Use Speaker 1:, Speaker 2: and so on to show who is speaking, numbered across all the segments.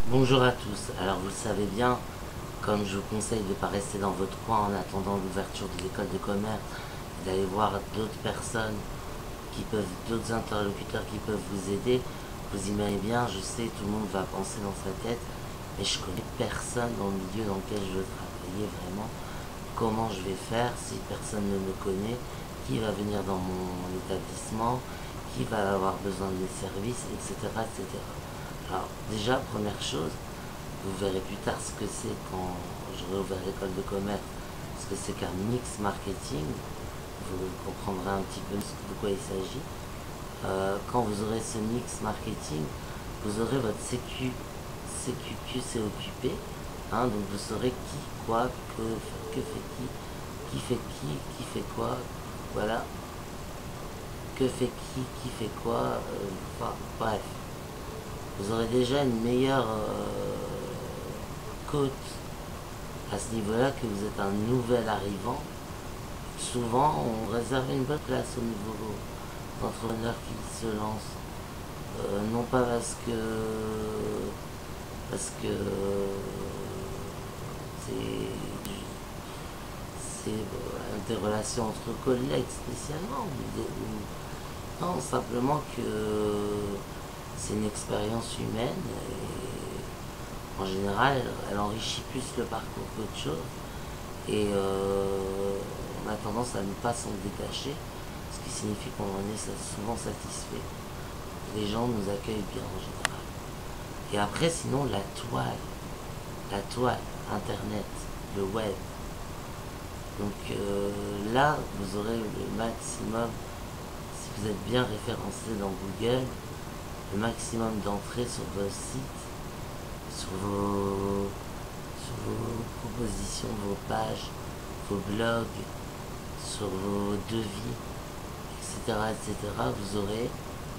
Speaker 1: Bonjour à tous. Alors vous le savez bien, comme je vous conseille de ne pas rester dans votre coin en attendant l'ouverture de l'école de commerce, d'aller voir d'autres personnes d'autres interlocuteurs qui peuvent vous aider, vous imaginez bien, je sais, tout le monde va penser dans sa tête, mais je connais personne dans le milieu dans lequel je veux travailler vraiment. Comment je vais faire si personne ne me connaît? Qui va venir dans mon établissement? Qui va avoir besoin de mes services, etc., etc. Alors déjà, première chose, vous verrez plus tard ce que c'est quand j'aurai ouvert l'école de commerce, ce que c'est qu'un mix marketing. Vous comprendrez un petit peu de quoi il s'agit. Quand vous aurez ce mix marketing, vous aurez votre CQQ c'est occupé. Donc vous saurez qui, quoi, que fait qui fait quoi, voilà. Que fait qui fait quoi, enfin, bref. Vous aurez déjà une meilleure cote à ce niveau-là que vous êtes un nouvel arrivant. Souvent, on réserve une bonne place au niveau d'entrepreneurs qui se lancent. Non pas parce que c'est des relations entre collègues spécialement. Non, simplement que c'est une expérience humaine et en général, elle enrichit plus le parcours qu'autre chose. Et on a tendance à ne pas s'en détacher, ce qui signifie qu'on en est souvent satisfait. Les gens nous accueillent bien en général. Et après, sinon, la toile, Internet, le web. Donc là, vous aurez le maximum, si vous êtes bien référencé dans Google, le maximum d'entrées sur vos sites, sur vos propositions, vos pages, vos blogs, sur vos devis, etc., etc., vous aurez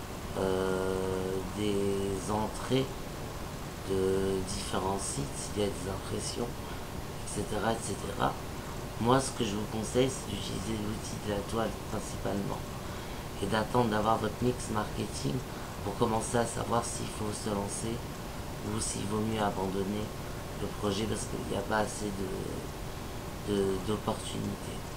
Speaker 1: des entrées de différents sites, il y a des impressions, etc., etc. Moi, ce que je vous conseille, c'est d'utiliser l'outil de la toile principalement et d'attendre d'avoir votre mix marketing pour commencer à savoir s'il faut se lancer ou s'il vaut mieux abandonner le projet parce qu'il n'y a pas assez d'opportunités.